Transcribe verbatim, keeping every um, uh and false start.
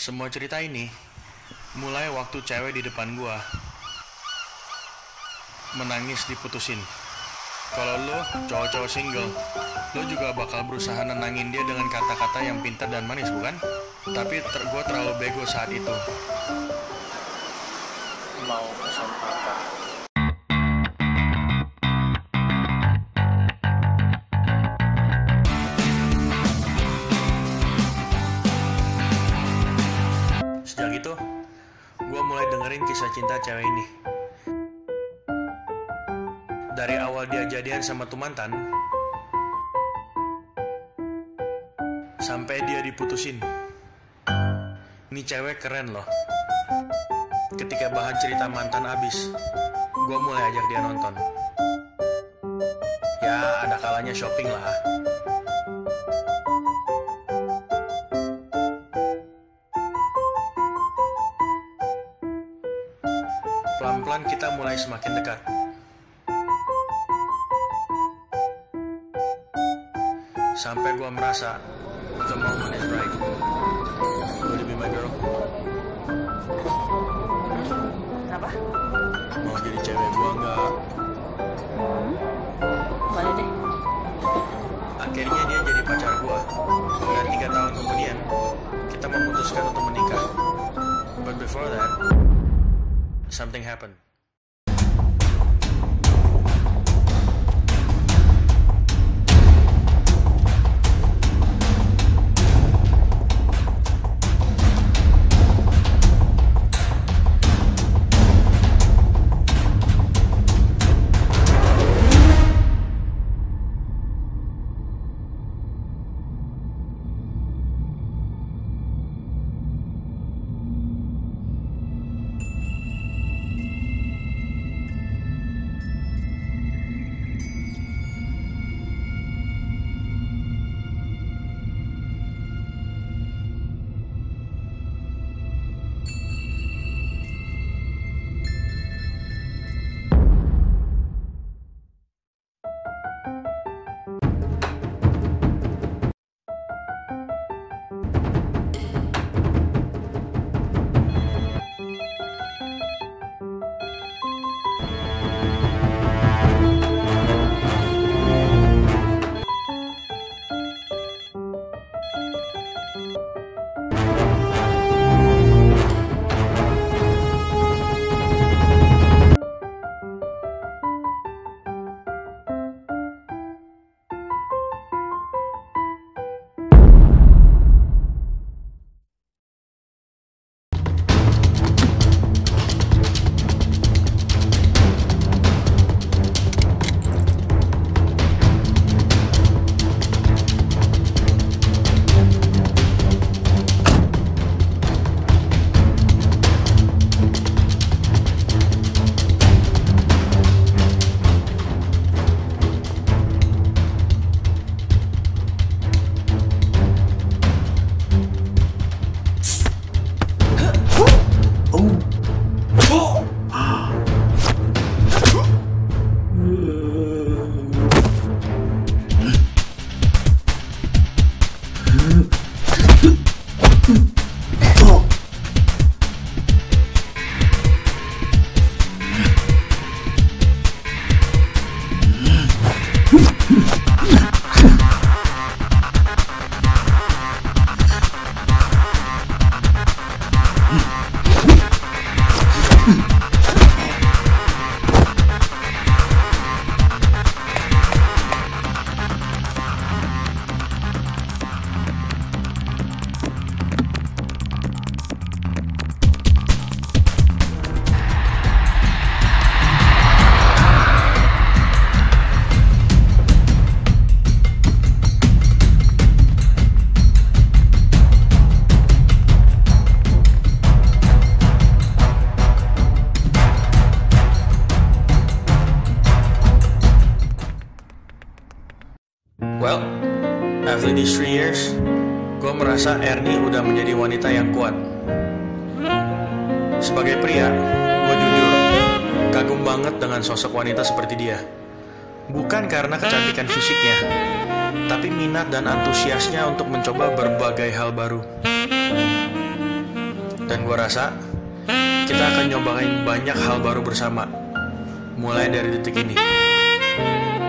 Semua cerita ini mulai waktu cewek di depan gua menangis diputusin. Kalau lo cowok-cowok single, lo juga bakal berusaha nenangin dia dengan kata-kata yang pintar dan manis, bukan? Tapi ter gue terlalu bego saat itu. Mau pesan apa? Sejak itu, gue mulai dengerin kisah cinta cewek ini. Dari awal dia jadian sama tuh mantan, sampai dia diputusin. Ini cewek keren loh. Ketika bahan cerita mantan abis, gue mulai ajak dia nonton. Ya ada kalanya shopping lah. Pelan-pelan kita mulai semakin dekat. Sampai gue merasa the moment is right. Will you be my girl? Kenapa? Mau jadi cewek gue nggak? Hmm, boleh deh. Akhirnya dia jadi pacar gue. Dan tiga tahun kemudian kita memutuskan untuk menikah. But before that, something happened. Well, after these three years, gue merasa Ernie udah menjadi wanita yang kuat. Sebagai pria, gue jujur kagum banget dengan sosok wanita seperti dia. Bukan karena kecantikan fisiknya, tapi minat dan antusiasnya untuk mencoba berbagai hal baru. Dan gue rasa kita akan nyobain banyak hal baru bersama, mulai dari detik ini.